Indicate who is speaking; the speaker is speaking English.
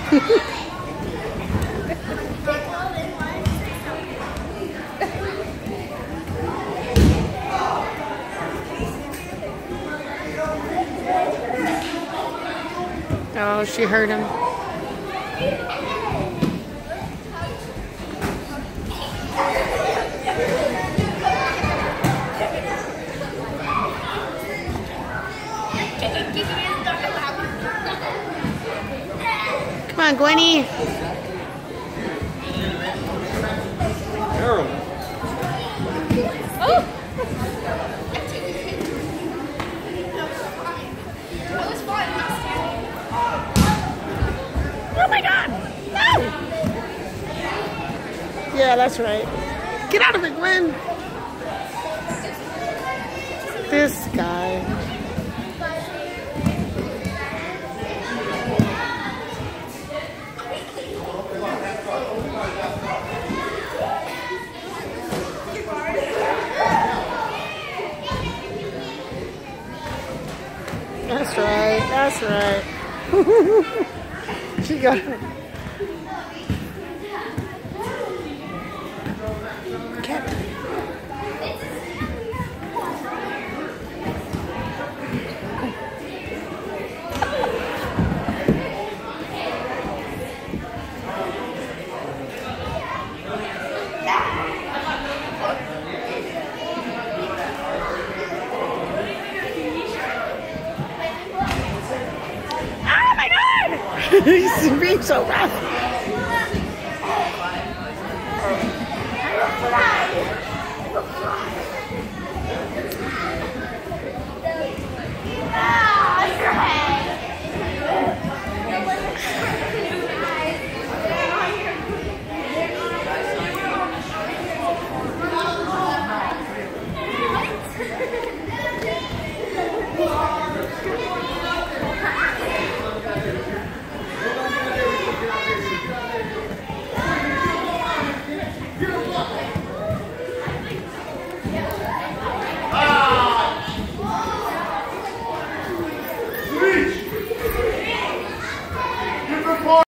Speaker 1: Oh, she hurt him. Come on, Gwenny.
Speaker 2: Harold.
Speaker 3: Oh!
Speaker 1: Oh my God! No! Yeah, that's right. Get out of it, Gwen. This guy. That's right. That's right. She got it. He's being so rough.